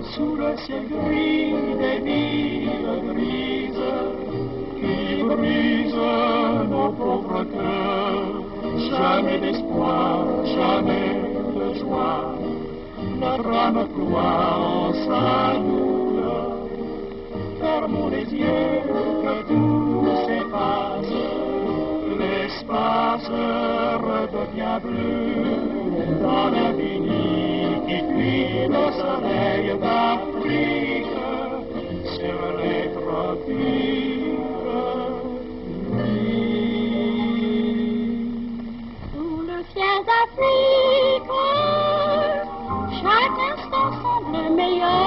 sous le ciel gris des villes grises qui brisent nos pauvres cœurs. Jamais d'espoir, jamais de joie, notre âme croit en sa douleur. Fermons les yeux, que tout s'efface, l'espace redevient bleu dans l'infini qui fuit le soleil d'Afrique sur les tropiques. Sous le ciel d'Afrique, chaque instant semble meilleur.